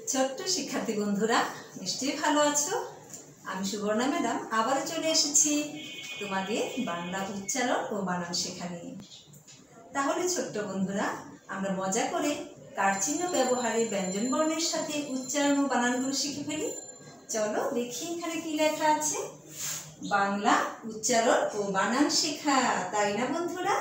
ছোট্ট শিক্ষার্থী বন্ধুরা নিশ্চয়ই ভালো আছো। আমি সুবর্ণা ম্যাডাম আবারও চলে এসেছি তোমাদের বাংলা উচ্চারণ ও বানান শেখা নিয়ে। তাহলে ছোট্ট বন্ধুরা, আমরা মজা করে কারচিহ্ন ব্যবহারে ব্যঞ্জন বর্ণের সাথে উচ্চারণ ও বানানগুলো শিখে ফেলি। চলো দেখি এখানে কি লেখা আছে। বাংলা উচ্চারণ ও বানান শেখা, তাই না বন্ধুরা?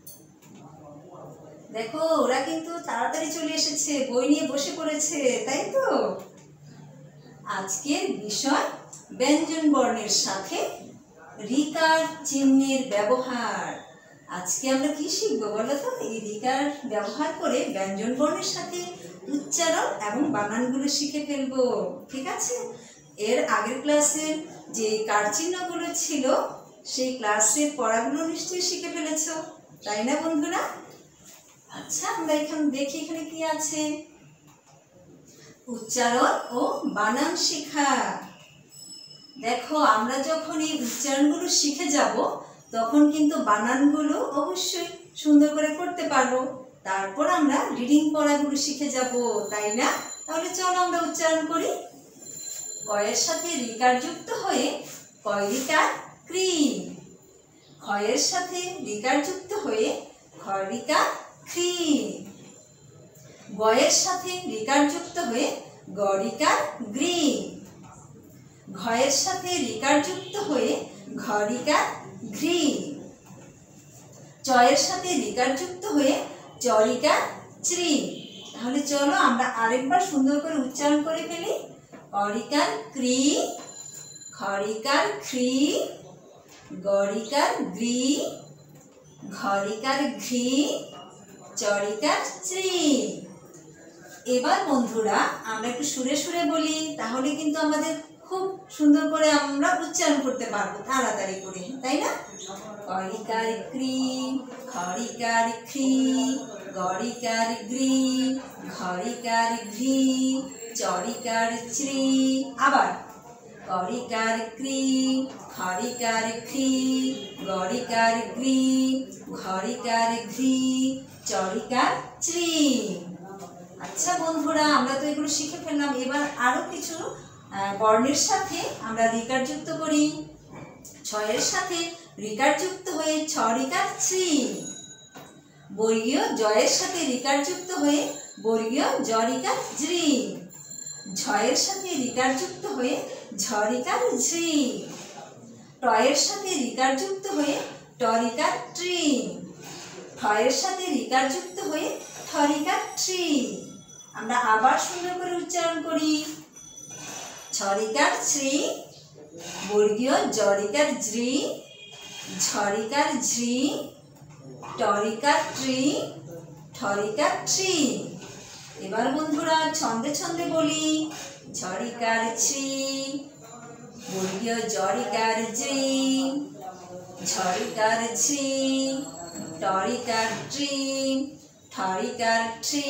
দেখো ওরা কিন্তু তাড়াতাড়ি চলে এসেছে, বই নিয়ে বসে পড়েছে, তাই তো? আজকের বিষয় ব্যঞ্জন বর্ণের সাথে রিকার চিহ্নের ব্যবহার। আজকে আমরা কি শিখবো বলো তো? এই রিকার ব্যবহার করে ব্যঞ্জন বর্ণের সাথে উচ্চারণ এবং বানানগুলো শিখে ফেলবো, ঠিক আছে? এর আগের ক্লাসের যে কারচিহ্নগুলো ছিল সেই ক্লাসের পড়াগুলো নিশ্চয়ই শিখে ফেলেছো, তাই না বন্ধুরা? আচ্ছা, আমরা এখানে দেখি এখানে কি আছে। উচ্চারণ ও বানান শেখা। দেখো আমরা যখন এই উচ্চারণগুলো শিখে যাব তখন কিন্তু বানানগুলো অবশ্যই সুন্দর করে করতে পারবো। তারপর আমরা রিডিং পড়াগুলো শিখে যাব, তাই না? তাহলে চলো আমরা উচ্চারণ করি। কয়ের সাথে রিকার যুক্ত হয়ে কয় রিকার ক্রি। ক্ষয়ের সাথে রিকার যুক্ত হয়ে ক্ষয় রিকার ক্রি। গয়ের সাথে রিকার যুক্ত হয়ে গ রিকার গ্রি। ঘয়ের সাথে রিকার যুক্ত হয়ে ঘ রিকার ঘ্রি। চয়ের সাথে রিকার যুক্ত হয়ে চ রিকার চ্রি। তাহলে চলো আমরা আরেকবার সুন্দর করে উচ্চারণ করে ফেলি। অ রিকার ক্রি, খ রিকার খ্রি, গ রিকার গ্রি, ঘ রিকার ঘ্রি, চ রিকার চ্রি। এবার বন্ধুরা আমরা একটু সুরে সুরে বলি, তাহলে কিন্তু আমাদের খুব সুন্দর করে আমরা উচ্চারণ করতে পারবো তাড়াতাড়ি করে, তাই না? করিকার ক্রি, খরিকার খ্রি, গরিকার গ্রি, ঘরিকার ঘ্রি, চরিকার চ্রি। আবার করিকার ক্রি, খরিকার খ্রি, গরিকার গ্রি, ঘরিকার ঘ্রি, চরিকার চ্রি। আচ্ছা বন্ধুরা, আমরা তো এগুলো শিখে ফেললাম। এবার আরো কিছু বর্ণের সাথে আমরা রিকার যুক্ত করি। ছয়ের সাথে রিকার যুক্ত হয়ে ছ রিকার চ্রি। বর্গীয় জয়ের সাথে রিকার যুক্ত হয়ে বর্গীয় জ রিকার জ্রি। ঝয়ের সাথে রিকার যুক্ত হয়ে ঝ রিকার ঝ্রি। টয়ের সাথে রিকার যুক্ত হয়ে ট রিকার ট্রি। ঠয়ের সাথে রিকার যুক্ত হয়ে ঠ রিকার ট্রি। আমরা আবার সুন্দর করে উচ্চারণ করি। ছ রিকার শ্রী, বর্গীয় জ রিকার জ্রি, ঝ রিকার ঝ্রি, ট রিকার ট্রি, ঠ রিকার ট্রি। এবার বন্ধুরা ছন্দে ছন্দে বলি। ঝ রিকার ছি, বর্গীয় জ রিকার জ্রি, ঝ রিকার ঝি, ট রিকার ট্রি, ঠ রিকার ট্রি।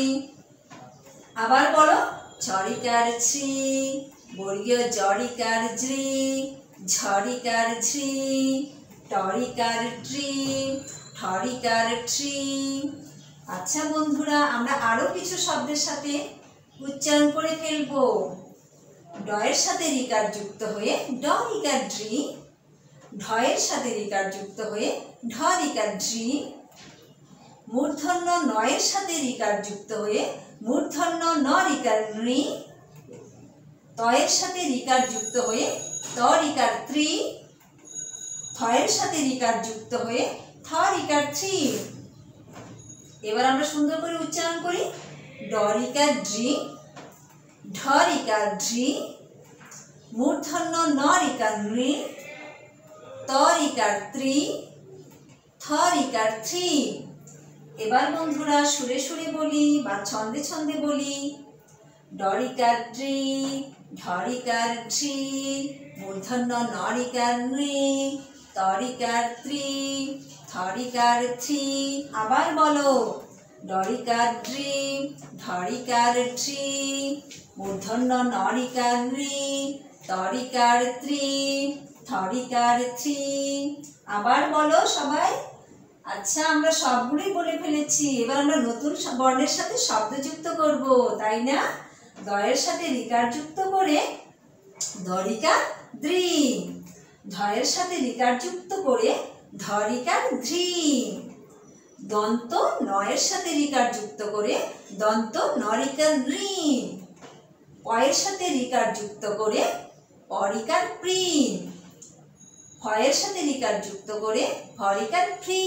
আবার বলো। ছ রিকার ছি, বর্গীয় জ রিকার জ্রি, ঝ রিকার ঝি, ট রিকার ট্রি, ঠ রিকার ট্রি। আচ্ছা বন্ধুরা, আমরা আরো কিছু শব্দের সাথে উচ্চারণ করে ফেলবো। ডয়ের সাথে রিকার যুক্ত হয়ে ড রিকার ড্রি। ঢয়ের সাথে রিকার যুক্ত হয়ে ঢ রিকার ঢ্রি। মূর্ধন্য নয়ের সাথে রিকার যুক্ত হয়ে মূর্ধন্য ন রিকার নৃ। তয়ের সাথে রিকার যুক্ত হয়ে ত রিকার ত্রি। থয়ের সাথে রিকার যুক্ত হয়ে থ রিকার থ্রি। এবার আমরা সুন্দর করে উচ্চারণ করি। ড রিকার ড্রি, ঢ রিকার ঢ্রি, মূর্ধন্য ন রিকার নৃ, ত রিকার ত্রি, থ রিকার থ্রি। এবার বন্ধুরা সুরে সুরে বলি বা ছন্দে ছন্দে বলি। ড রিকার ড্রি, ঢ রিকার ঢ্রি, মূর্ধন্য ন রিকার নৃ, ত রিকার ত্রি, থ রিকার থ্রি। আবার বলো। ড রিকার ড্রি, ঢ রিকার ঢ্রি, মূর্ধন্য ন রিকার নৃ, ত রিকার ত্রি, থ রিকার থ্রি। আবার বলো সবাই। আচ্ছা, আমরা সবগুলোই বলে ফেলেছি। এবার আমরা নতুন বর্ণের সাথে শব্দ যুক্ত করব, তাই না? দয়ের সাথে রিকার যুক্ত করে দরিকার দ্রি। ধয়ের সাথে রিকার যুক্ত করে ধরিকার ধৃ। দন্ত নয়ের সাথে রিকার যুক্ত করে দন্ত নরিকার রি। পয়ের সাথে রিকার যুক্ত করে পরিকার প্রি। ফয়ের সাথে রিকার যুক্ত করে ফরিকার ফ্রি।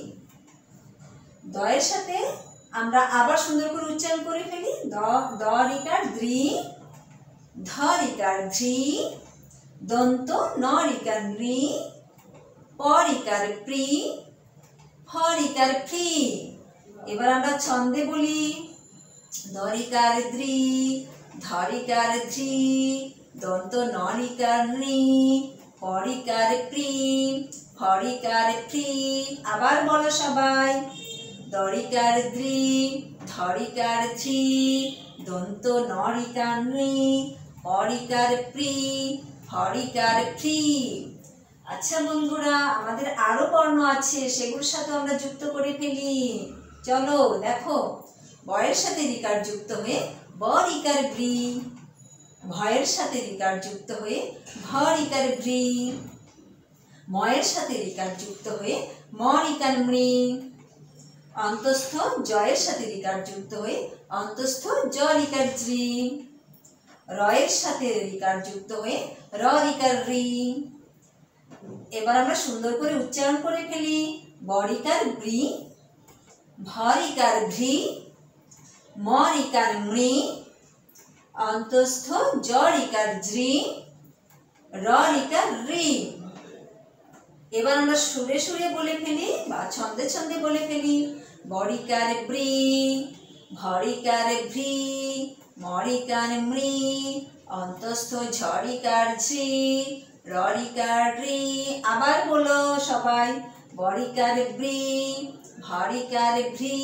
দয়ের সাথে আমরা আবার সুন্দর করে উচ্চারণ করে ফেলি। দ রিকার দ্রি, ধ রিকার ধৃ, দন্ত ন রিকার রি, প রিকার প্রি, ফ রিকার ফ্রি। এবার আমরা ছন্দে বলি। দ রিকার দ্রি, ধ রিকার ধৃ, দন্ত ন রিকার রি, প রিকার প্রি, ফ রিকার ফ্রি। আবার বলো সবাই। দরিকার দ্রি, ধরিকার ধৃ, দন্ত নরিকার রি, পরিকার প্রি, হরিকার ফ্রি। আচ্ছা বন্ধুরা, আমাদের আরো বর্ণ আছে, সেগুলোর সাথে আমরা যুক্ত করে ফেলি। চলো দেখো। বয়ের সাথে রিকার যুক্ত হয়ে ব রিকার ভ্রি। ভয়ের সাথে রিকার যুক্ত হয়ে ভ রিকার ভ্রি। ময়ের সাথে রিকার যুক্ত হয়ে ম রিকার মৃ। অন্তস্থ জয়ের সাথে রিকার যুক্ত হয়ে অন্তস্থ জ রিকার জ্রি। রয়ের সাথে রিকার যুক্ত হয়ে র রিকার রি। এবার আমরা সুন্দর করে উচ্চারণ করে ফেলি। ব রিকার ব্রি, ভ রিকার ভ্রি, ম রিকার মৃ, অন্তস্থ জ রিকার জ্রি, র রিকার রি। এবার আমরা সুরে সুরে বলে ফেলি বা ছন্দে ছন্দে বলে ফেলি। বরিকার ব্রি, ভরিকার ভ্রি, মরিকার মৃ, অন্তস্থ ঝরিকার ঝ্রি, ররিকার রি। আবার বলো সবাই। বরিকার ব্রি, ভরিকার ভ্রি,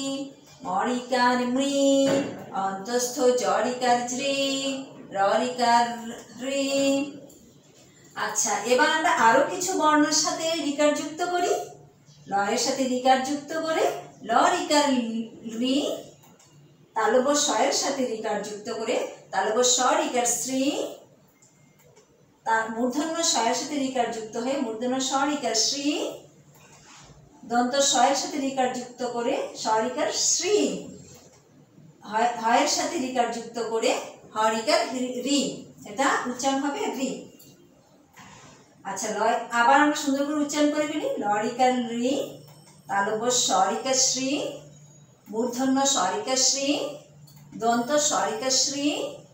মরিকার মৃ, অন্তস্থ জরিকার ঝ্রি, ররিকার রি। আচ্ছা, এবার আমরা আরো কিছু বর্ণের সাথে রিকার যুক্ত করি। লয়ের সাথে রিকার যুক্ত করে ল রিকার রি। তালব্য শয়ের সাথে রিকার যুক্ত করে তালব্য স রিকার শ্রী। তার মূর্ধন্য শয়ের সাথে রিকার যুক্ত হয়ে মূর্ধন্য স রিকার শ্রী। দন্ত শয়ের সাথে রিকার যুক্ত করে স রিকার শ্রী। হয়ের সাথে রিকার যুক্ত করে হ রিকার রি। এটা উচ্চারণ হবে রি। আচ্ছা, লয় আবার আমরা সুন্দর করে উচ্চারণ করে ফেলি। ল রিকার রি, তালব্য স রিকার শ্রী, মূর্ধন্য স রিকার শ্রী, দন্ত স রিকার শ্রী,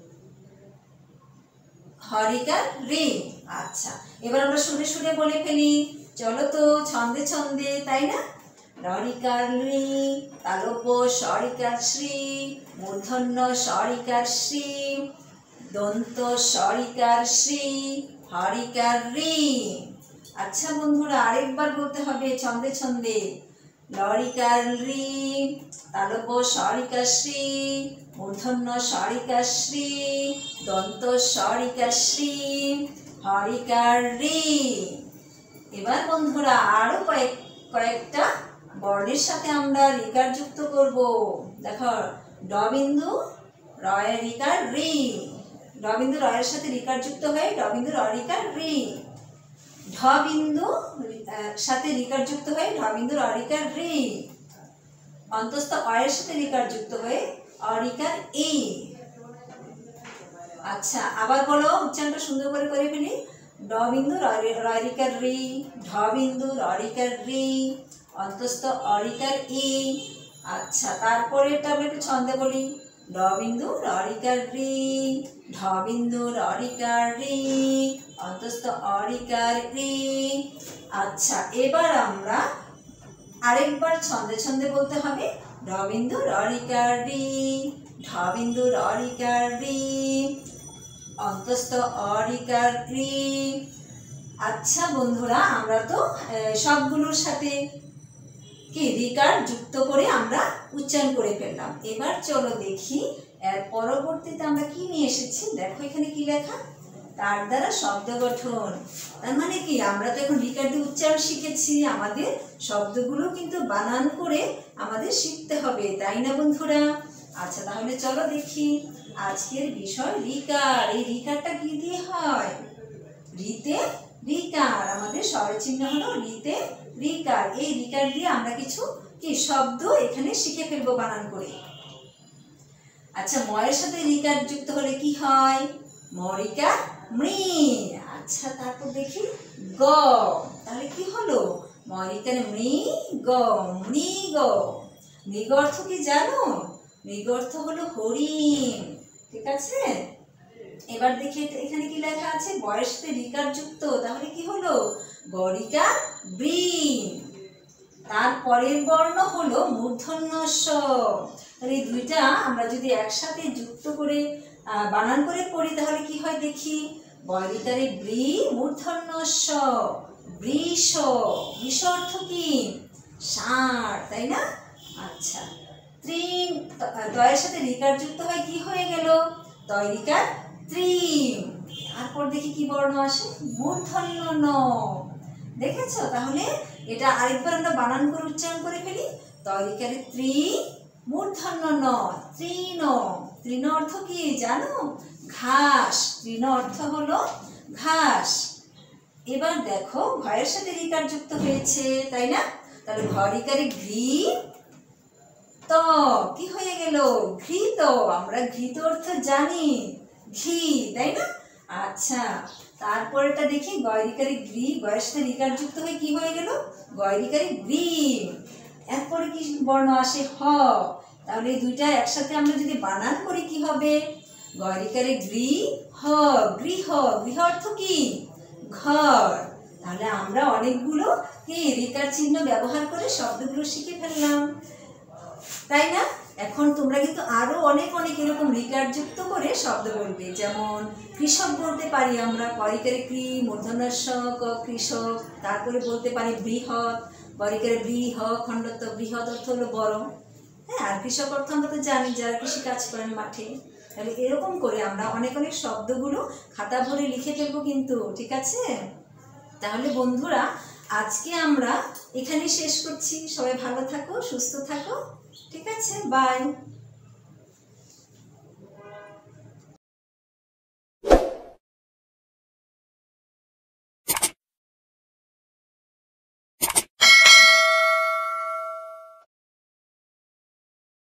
হ রিকার রি। আচ্ছা, এবার আমরা সুরে সুরে বলে ফেলি। চলো তো ছন্দে ছন্দে, তাই না? ল রিকার রি, তালব্য স রিকার শ্রী, মূর্ধন্য স রিকার শ্রী, দন্ত স রিকার শ্রী, হরিকার রি। আচ্ছা বন্ধুরা, আরেকবার বলতে হবে ছন্দে ছন্দে। লরিকার রি, তালব্য স রিকার শ্রী, মূর্ধন্য স রিকার শ্রী, দন্ত স রিকার শ্রী, হরিকার রি। এবার বন্ধুরা আরো কয়েকটা বর্ণের সাথে আমরা রিকার যুক্ত করব। দেখো, ড বিন্দু রয় রিকার রি। ড বিন্দু রয়ের সাথে রিকার যুক্ত হয়ে ড বিন্দু র রিকার রি। ঢ বিন্দু সাথে রিকার যুক্ত হয়ে ঢ বিন্দু র রিকার রি। অন্তস্থ অয়ের সাথে রিকার যুক্ত হয়ে অ রিকার ই। আচ্ছা, আবার বলো, উচ্চারণটা সুন্দর করে করে ফেলি। ড বিন্দু র রিকার রি, ঢ বিন্দু র রিকার রি, অন্তস্থ অ রিকার ই। আচ্ছা, তারপরে এটা আমরা একটু ছন্দে বলি। ড বিন্দু র রিকার রি, ঢ বিন্দু র রিকার রি, অন্তস্থ অ রিকার রি। আচ্ছা, এবার আমরা আরেকবার ছন্দে ছন্দে বলতে হবে। ড বিন্দু র রিকার রি, ঢ বিন্দু র রিকার রি, অন্তস্থ অ রিকার রি। আচ্ছা বন্ধুরা, আমরা তো সবগুলোর সাথে কি রিকার যুক্ত করে আমরা উচ্চারণ করে ফেললাম। এবার চলো দেখি এর পরবর্তীতে আমরা কি নিয়ে এসেছি। দেখো এখানে কি লেখা, তার দ্বারা শব্দ গঠন। তার মানে কি, আমরা তো এখন রিকার দিয়ে উচ্চারণ শিখেছি, আমাদের শব্দগুলো কিন্তু বানান করে আমাদের শিখতে হবে, তাই না বন্ধুরা? আচ্ছা তাহলে চলো দেখি আজকের বিষয় রিকার। এই রিকারটা কি দিয়ে হয়? রিতে রিকার, আমাদের স্বরচিহ্ন হলো রিতে রিকার। এই রিকার দিয়ে আমরা কিছু কি শব্দ এখানে শিখে ফেলবো বানান করে। আচ্ছা ময়ের সাথে রিকার যুক্ত হলে কি হয়? মরিকা মৃ। আচ্ছা তারপর দেখি গ, তাহলে কি হলো? মরিকার মৃ গ, মৃগ। মৃগ অর্থ কি জানো? মৃগ অর্থ হলো হরিণ, ঠিক আছে। এবার দেখি এখানে কি লেখা আছে? বয়ের সাথে রিকার যুক্ত, তাহলে কি হলো? গরিকা বৃ। তারপরের বর্ণ হলো মূর্ধন্য ষ। তাহলে এই দুইটা আমরা যদি একসাথে যুক্ত করে বানান করে পড়ি তাহলে কি হয় দেখি? বয়রিকারে বৃ মূর্ধন্য ষ, বৃষ। বৃষ অর্থ কি? ষাঁড়, তাই না? আচ্ছা ত্রিম, দয়ের সাথে রিকার যুক্ত হয় কি হয়ে গেল? তয়রিকার ত্রিম। তারপর দেখি কি বর্ণ আসে? মূর্ধন্য ন। দেখেছো? তাহলে এটা আরেকবার আমরা বানান করে উচ্চারণ করে ফেলি। তয়রিকারে ত্রি মূর্ধন্য ন, তৃণ। তৃণ অর্থ কি জানো? ঘাস। তৃণ অর্থ হলো ঘাস। এবার দেখো ঘয়ের সাথে রিকার যুক্ত হয়েছে, তাই না? তাহলে ঘরিকারে ঘৃ ত, কি হয়ে গেল? ঘৃত। আমরা ঘৃত অর্থ জানি ঘি, তাই না? আচ্ছা তারপরেটা দেখি গয়রিকারে গ্রি, গয়ের সাথে রিকার যুক্ত হয়ে কি হয়ে গেল? গয়রিকারে গ্রীম। এরপরে কি বর্ণ আসে? হ। তাহলে এই দুইটা একসাথে আমরা যদি বানান করি কি হবে? গয়রিকারে গ্রি হ, গৃহ। গৃহ অর্থ কি? ঘর। তাহলে আমরা অনেকগুলো কি রিকার চিহ্ন ব্যবহার করে শব্দগুলো শিখে ফেললাম, তাই না? এখন তোমরা কিন্তু আরো অনেক অনেক এরকম রিকার যুক্ত করে শব্দ বলবে। যেমন কৃষক বলতে পারি আমরা, করিকারে কৃ মূর্ধন্য ষ ক কৃষক। তারপরে বলতে পারি বৃহৎ, বরিকারে বৃহ খণ্ডত্ব, বৃহৎ অর্থ হলো বড়। হ্যাঁ, আর কৃষক অর্থ আমরা তো জানি যারা কৃষি কাজ করেন মাঠে। তাহলে এরকম করে আমরা অনেক অনেক শব্দগুলো খাতা ভরে লিখে ফেলবো কিন্তু, ঠিক আছে? তাহলে বন্ধুরা আজকে আমরা এখানে শেষ করছি। সবাই ভালো থাকো, সুস্থ থাকো, ঠিক আছে? বাই।